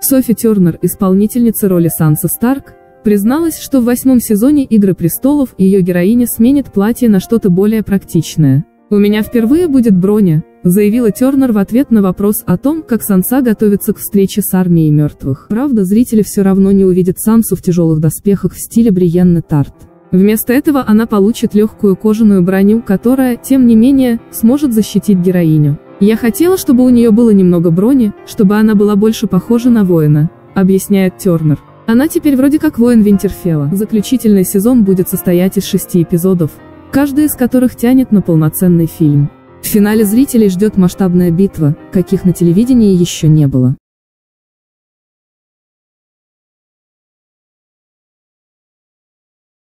Софи Тернер, исполнительница роли Сансы Старк, призналась, что в 8-м сезоне «Игры престолов» ее героиня сменит платье на что-то более практичное. «У меня впервые будет броня», — заявила Тернер в ответ на вопрос о том, как Санса готовится к встрече с армией мертвых. Правда, зрители все равно не увидят Сансу в тяжелых доспехах в стиле Бриенны Тарт. Вместо этого она получит легкую кожаную броню, которая, тем не менее, сможет защитить героиню. «Я хотела, чтобы у нее было немного брони, чтобы она была больше похожа на воина», — объясняет Тернер. Она теперь вроде как воин Винтерфелла. Заключительный сезон будет состоять из 6 эпизодов, каждый из которых тянет на полноценный фильм. В финале зрителей ждет масштабная битва, каких на телевидении еще не было.